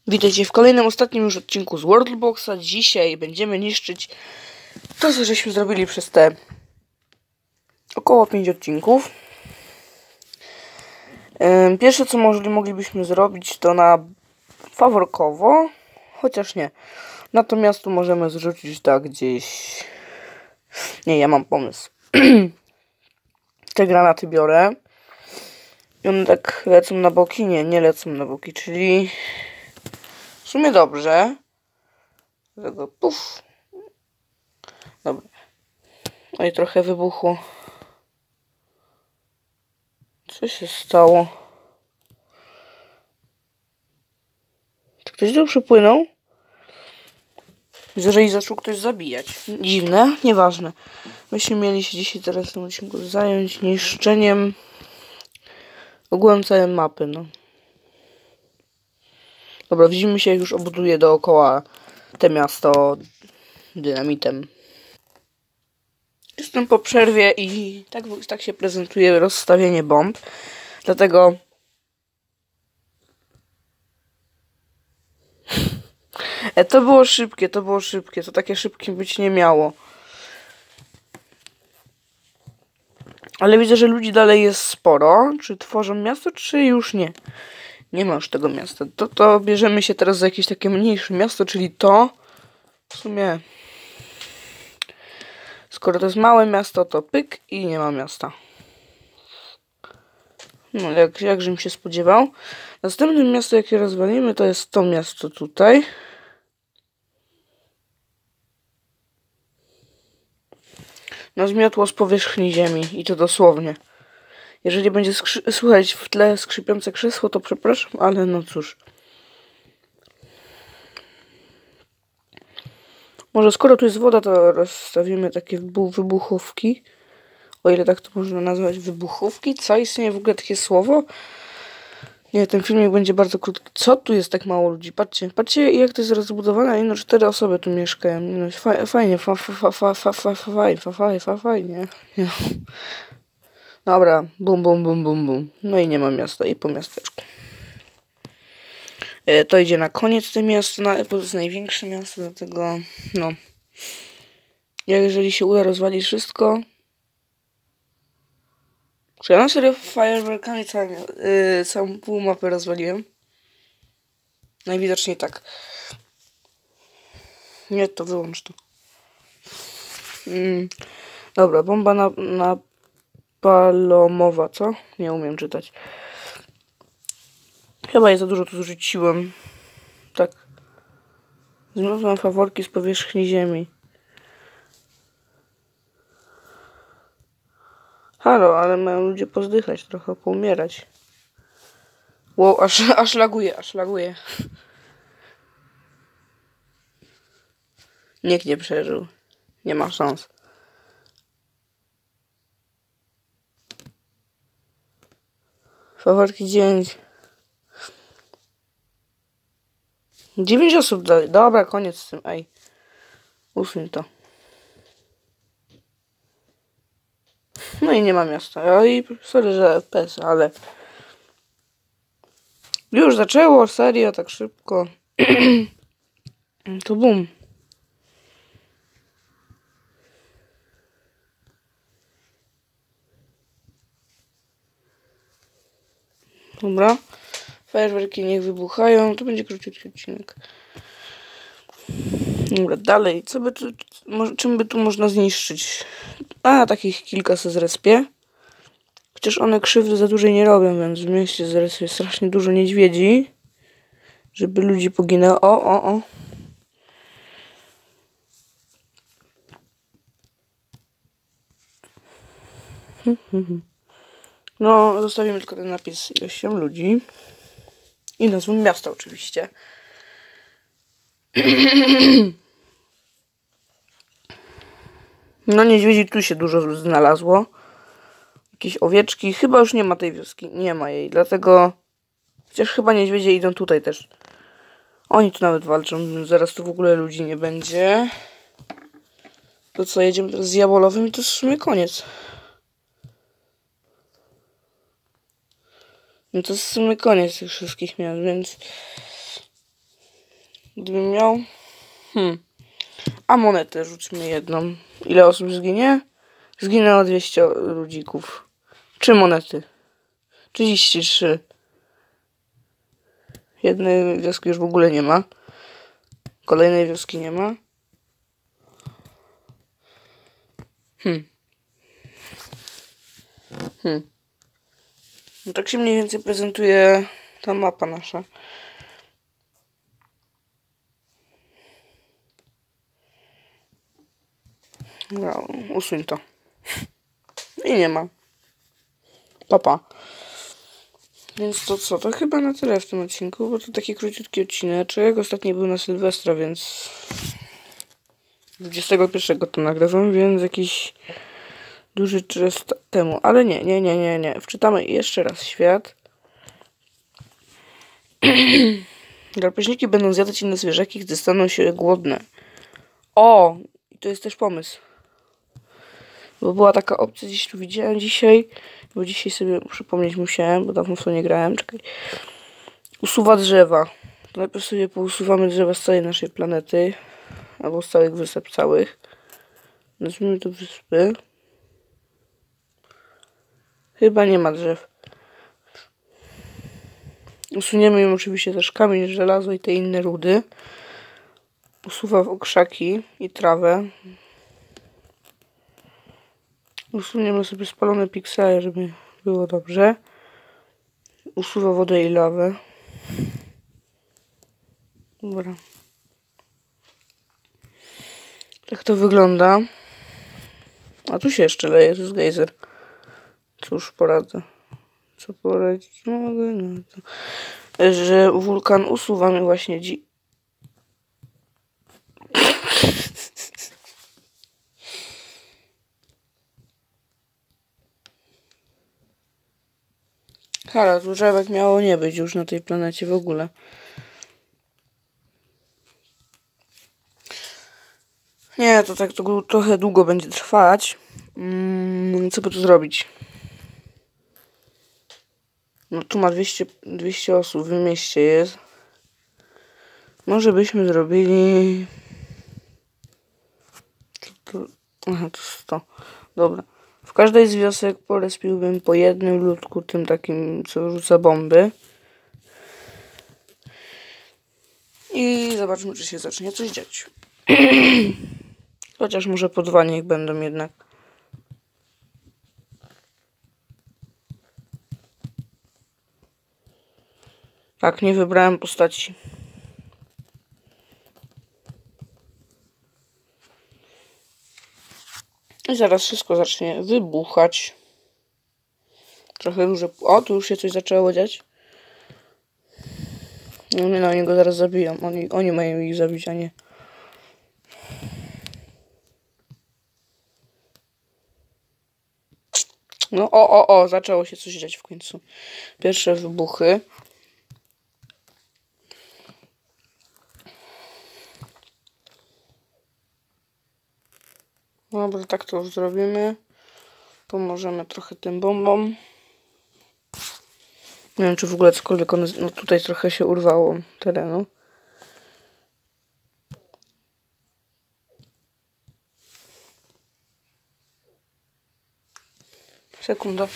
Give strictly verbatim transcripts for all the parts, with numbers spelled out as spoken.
Witajcie w kolejnym, ostatnim już odcinku z Worldboxa. Dzisiaj będziemy niszczyć to, co żeśmy zrobili przez te około pięć odcinków. Pierwsze, co mogli, moglibyśmy zrobić, to na faworkowo, chociaż nie. Natomiast tu możemy zrzucić tak gdzieś... Nie, ja mam pomysł. Te granaty biorę i one tak lecą na boki. Nie, nie lecą na boki, czyli... W sumie dobrze. Tego puf. Dobra. No i trochę wybuchło. Co się stało? Czy ktoś tu przypłynął? Jeżeli zaczął ktoś zabijać. Dziwne, nieważne. Myśmy mieli się dzisiaj teraz w tym odcinku zająć niszczeniem ogółem całej mapy, no. Dobra, widzimy się, jak już obuduję dookoła te miasto dynamitem. Jestem po przerwie i tak, tak się prezentuje rozstawienie bomb. Dlatego e, to było szybkie, to było szybkie. To takie szybkie być nie miało. Ale widzę, że ludzi dalej jest sporo. Czy tworzą miasto, czy już nie? Nie ma już tego miasta. To, to bierzemy się teraz za jakieś takie mniejsze miasto, czyli to. W sumie... Skoro to jest małe miasto, to pyk i nie ma miasta. No, jak, jakżem się spodziewał. Następne miasto, jakie rozwalimy, to jest to miasto tutaj. No, zmiotło z powierzchni ziemi. I to dosłownie. Jeżeli będzie słychać w tle skrzypiące krzesło, to przepraszam, ale no cóż. Może skoro tu jest woda, to rozstawimy takie wybuchówki. O ile tak to można nazwać, wybuchówki. Co? Istnieje w ogóle takie słowo? Nie, ten filmik będzie bardzo krótki. Co tu jest tak mało ludzi? Patrzcie, patrzcie jak to jest rozbudowane. No, cztery osoby tu mieszkają. No, fajnie, fa, fa, fa, fa, fa, fa, fa, fa, fajnie. Dobra, bum, bum, bum, bum, bum. No i nie ma miasta, i po miasteczku. E, to idzie na koniec te miasto, na, to jest największe miasto, dlatego, no. Jeżeli się uda rozwalić wszystko... Czy ja na serio fajerwerkami całą, yy, całą pół mapy rozwaliłem? Najwidoczniej tak. Nie, to wyłącz to. Mm, dobra, bomba na, na palomowa, co? Nie umiem czytać. Chyba ja za dużo tu zrzuciłem. Tak. Zmiotam faworki z powierzchni ziemi. Halo, ale mają ludzie pozdychać, trochę poumierać. Wow, aż, aż laguje, aż laguje. Nikt nie przeżył. Nie ma szans. Faworki dziewięć. dziewięć osób dalej. Dobra, koniec z tym. Ej. Usuń to. No i nie ma miasta. Oj, sorry, że F P S, ale... Już zaczęło, serio, tak szybko. To bum. Dobra. Fajerwerki niech wybuchają. To będzie króciutki odcinek. Dobra, dalej. Co by tu, czym by tu można zniszczyć? A, takich kilka se zrespię. Chociaż one krzywdy za dużej nie robią, więc w mieście zrespię strasznie dużo niedźwiedzi. Żeby ludzi poginęło. O, o, o. No, zostawimy tylko ten napis ilością ludzi. I nazwą miasta oczywiście. No niedźwiedzi tu się dużo znalazło. Jakieś owieczki. Chyba już nie ma tej wioski. Nie ma jej. Dlatego... Chociaż chyba niedźwiedzie idą tutaj też. Oni tu nawet walczą. Zaraz tu w ogóle ludzi nie będzie. To co, jedziemy teraz z Jabolowym i to jest w sumie koniec. No to jest w sumie koniec tych wszystkich miast, więc... Gdybym miał... Hmm. A monetę rzućmy jedną. Ile osób zginie? Zginęło dwieście ludzików. Trzy monety. trzydzieści trzy. Jednej wioski już w ogóle nie ma. Kolejnej wioski nie ma. Hmm. Hmm. No tak się mniej więcej prezentuje ta mapa nasza. No, usuń to. I nie ma. Papa. Więc to co? To chyba na tyle w tym odcinku, bo to taki króciutki odcineczek. Ostatni był na Sylwestra, więc dwudziestego pierwszego to nagrywam, więc jakiś duży czas temu. Ale nie, nie, nie, nie, nie. Wczytamy jeszcze raz świat. Drapieżniki będą zjadać inne zwierzaki, gdy staną się głodne. O! I to jest też pomysł. Bo była taka opcja, gdzieś tu widziałem dzisiaj, bo dzisiaj sobie przypomnieć musiałem, bo dawno w to nie grałem. Czekaj. Usuwa drzewa. To najpierw sobie pousuwamy drzewa z całej naszej planety, albo z całych wysep całych. Nazwijmy to wyspy. Chyba nie ma drzew. Usuniemy im oczywiście też kamień, żelazo i te inne rudy. Usuwa okrzaki i trawę. Usuniemy sobie spalone piksele, żeby było dobrze. Usuwa wodę i lawę. Dobra. Tak to wygląda. A tu się jeszcze leje, to jest gejzer. Cóż poradzę. Co poradzić mogę? No to... Że wulkan usuwamy właśnie dzi... Hala, tu drzewek miało nie być już na tej planecie w ogóle. Nie, to tak to trochę długo będzie trwać. Mm, co by tu zrobić? No tu ma dwieście, dwieście osób, w mieście jest. Może byśmy zrobili... To... Aha, to sto. Dobra. W każdej z wiosek porespiłbym po jednym ludku, tym takim, co rzuca bomby. I zobaczmy, czy się zacznie coś dziać. Chociaż może po dwa niech będą jednak. Tak, nie wybrałem postaci. I zaraz wszystko zacznie wybuchać. Trochę duże... O, tu już się coś zaczęło dziać. No nie, no, oni go zaraz zabiją. Oni, oni mają ich zabić, a nie... No, o, o, o, zaczęło się coś dziać w końcu. Pierwsze wybuchy. Dobra, tak to już zrobimy. Pomożemy trochę tym bombom. Nie wiem, czy w ogóle cokolwiek one... No tutaj trochę się urwało terenu. Sekunda.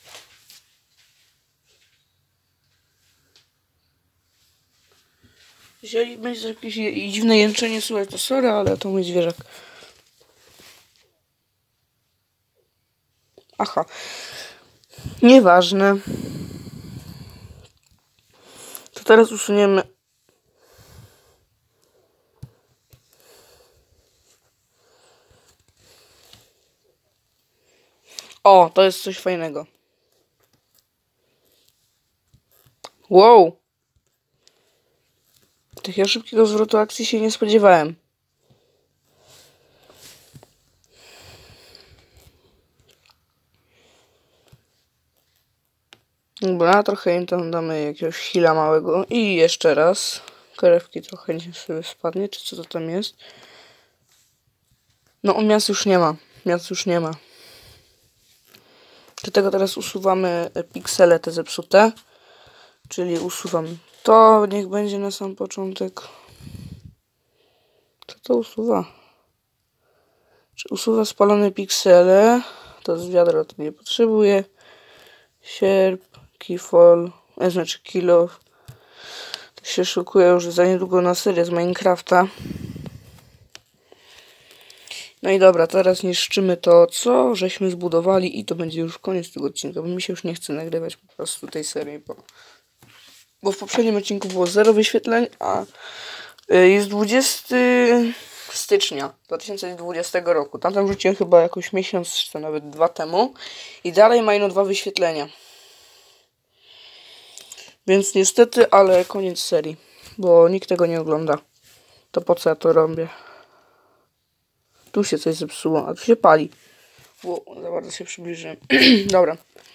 Jeżeli będzie jakieś dziwne jęczenie słychać, to sorry, ale to mój zwierzak. Aha. Nieważne. To teraz usuniemy... O, to jest coś fajnego. Wow. Takiego szybkiego zwrotu akcji się nie spodziewałem. Dobra, trochę im tam damy jakiegoś heala małego. I jeszcze raz. Krewki trochę niech sobie spadnie, czy co to tam jest. No, on miast już nie ma. Miast już nie ma. Dlatego teraz usuwamy piksele te zepsute. Czyli usuwam to, niech będzie na sam początek. to usuwa? Czy usuwa spalone piksele? To z wiadra to nie potrzebuję. Sierp, keyfall, e, znaczy kilo. To się szykuję już za niedługo na serię z Minecrafta. No i dobra, teraz niszczymy to, co żeśmy zbudowali i to będzie już koniec tego odcinka, bo mi się już nie chce nagrywać po prostu tej serii, bo, bo w poprzednim odcinku było zero wyświetleń, a jest dwudziestego stycznia dwa tysiące dwudziestego roku. Tamten wrzuciłem chyba jakoś miesiąc, czy to nawet dwa temu i dalej mają dwa wyświetlenia. Więc niestety, ale koniec serii, bo nikt tego nie ogląda. To po co ja to robię? Tu się coś zepsuło, a tu się pali. Bo za bardzo się przybliżyłem. Dobra.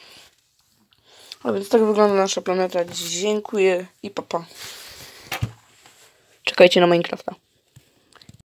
A więc tak wygląda nasza planeta. Dziękuję i pa pa. Czekajcie na Minecrafta.